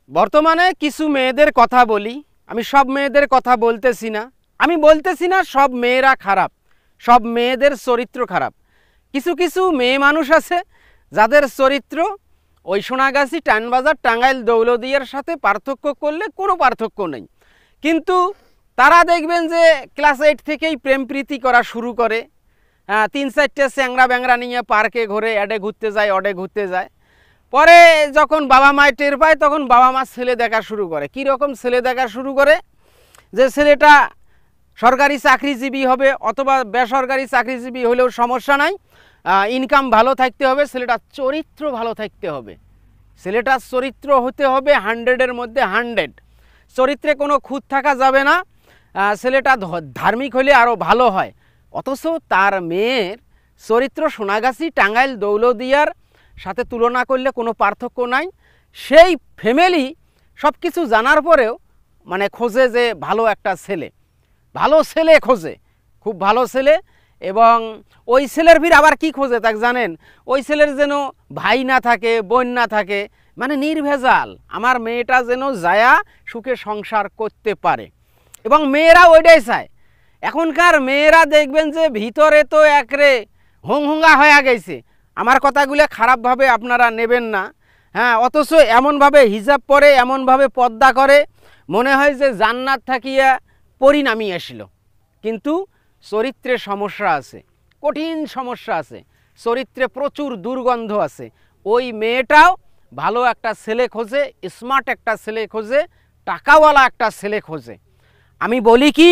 বর্তমানে কিছু মেয়েদের কথা বলি। আমি সব মেয়েদের কথা বলতেছি না, আমি বলতেছি না সব মেয়েরা খারাপ, সব মেয়েদের চরিত্র খারাপ। কিছু কিছু মেয়ে মানুষ আছে যাদের চরিত্র ওই সোনাগাছি, টানবাজার, টাঙ্গাইল, দৌলদিয়ার সাথে পার্থক্য করলে কোনো পার্থক্য নেই। কিন্তু তারা দেখবেন যে ক্লাস 8 থেকেই প্রেম প্রীতি করা শুরু করে। 3-4টে চ্যাংরা ব্যাংরা নিয়ে পার্কে ঘুরে, অ্যাডে ঘুরতে যায়, অডে ঘুরতে যায়। পরে যখন বাবা মায় টের পায় তখন বাবা মা ছেলে দেখা শুরু করে। কী রকম ছেলে দেখা শুরু করে? যে ছেলেটা সরকারি চাকরিজীবী হবে অথবা বেসরকারি চাকরিজীবী হলেও সমস্যা নাই, ইনকাম ভালো থাকতে হবে, ছেলেটার চরিত্র ভালো থাকতে হবে, ছেলেটার চরিত্র হতে হবে 100-এর মধ্যে 100। চরিত্রে কোনো খুঁত থাকা যাবে না, ছেলেটা ধার্মিক হলে আরও ভালো হয়। অথচ তার মেয়ের চরিত্র সোনাগাছি, টাঙ্গাইল, দৌলদিয়ার সাথে তুলনা করলে কোনো পার্থক্য নাই। সেই ফ্যামিলি সব কিছু জানার পরেও মানে খোঁজে যে ভালো একটা ছেলে, ভালো ছেলে খোঁজে, খুব ভালো ছেলে। এবং ওই ছেলের ভিড় আবার কি খোঁজে তা জানেন? ওই ছেলের যেন ভাই না থাকে, বোন না থাকে, মানে নির্ভেজাল, আমার মেয়েটা যেন যায়া সুখে সংসার করতে পারে। এবং মেয়েরা ওইটাই চায়। এখনকার মেয়েরা দেখবেন যে ভিতরে তো একরে হুঙ্গা হয়ে গেছে। আমার কথাগুলো খারাপভাবে আপনারা নেবেন না, হ্যাঁ। অথচ এমনভাবে হিজাব পরে, এমনভাবে পর্দা করে, মনে হয় যে জান্নাত থাকিয়া পরিণামী আসলো। কিন্তু চরিত্রে সমস্যা আছে, কঠিন সমস্যা আছে, চরিত্রে প্রচুর দুর্গন্ধ আছে। ওই মেয়েটাও ভালো একটা ছেলে খোঁজে, স্মার্ট একটা ছেলে খোঁজে, টাকাওয়ালা একটা ছেলে খোঁজে। আমি বলি কি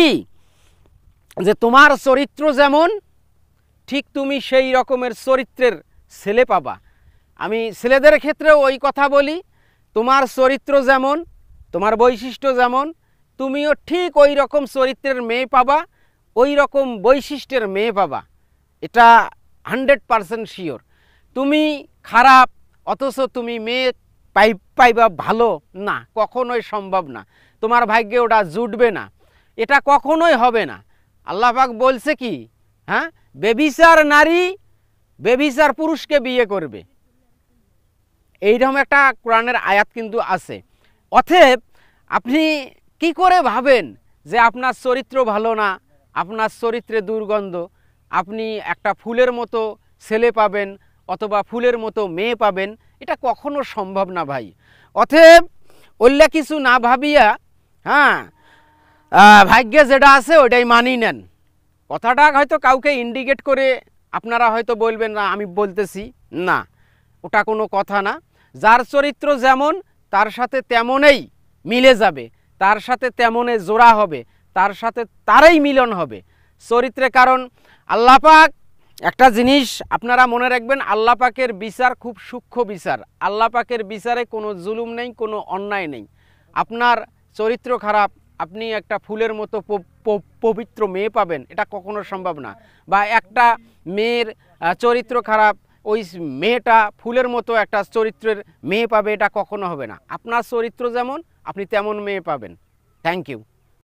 যে তোমার চরিত্র যেমন ঠিক তুমি সেই রকমের চরিত্রের ছেলে পাবা। আমি ছেলেদের ক্ষেত্রে ওই কথা বলি, তোমার চরিত্র যেমন, তোমার বৈশিষ্ট্য যেমন, তুমিও ঠিক ওই রকম চরিত্রের মেয়ে পাবা, ওই রকম বৈশিষ্ট্যের মেয়ে পাবা। এটা 100% শিওর। তুমি খারাপ অথচ তুমি মেয়ে পাইবা ভালো না, কখনোই সম্ভব না। তোমার ভাগ্যে ওটা জুটবে না, এটা কখনোই হবে না। আল্লাহ পাক বলছে কি, হ্যাঁ, বেবিচার নারী বেবিচার পুরুষকে বিয়ে করবে, এইরকম একটা কোরআনের আয়াত কিন্তু আছে। অতএব আপনি কি করে ভাবেন যে আপনার চরিত্র ভালো না, আপনার চরিত্রে দুর্গন্ধ, আপনি একটা ফুলের মতো ছেলে পাবেন অথবা ফুলের মতো মেয়ে পাবেন? এটা কখনো সম্ভব না ভাই। অতএব ওল্লা কিছু না ভাবিয়া, হ্যাঁ, ভাগ্যে যেটা আছে ওটাই মানি নেন। কথাটা হয়তো কাউকে ইন্ডিকেট করে আপনারা হয়তো বলবেন না আমি বলতেছি, না, ওটা কোনো কথা না। যার চরিত্র যেমন তার সাথে তেমনই মিলে যাবে, তার সাথে তেমনে জোড়া হবে, তার সাথে তারই মিলন হবে চরিত্রে। কারণ আল্লাহ পাক একটা জিনিস আপনারা মনে রাখবেন, আল্লাহ পাকের বিচার খুব সূক্ষ্ম বিচার। আল্লাহ পাকের বিচারে কোনো জুলুম নেই, কোনো অন্যায় নেই। আপনার চরিত্র খারাপ, আপনি একটা ফুলের মতো পবিত্র মেয়ে পাবেন, এটা কখনো সম্ভব না। বা একটা মেয়ের চরিত্র খারাপ, ওই মেয়েটা ফুলের মতো একটা চরিত্রের মেয়ে পাবে, এটা কখনো হবে না। আপনার চরিত্র যেমন আপনি তেমন মেয়ে পাবেন। Thank you.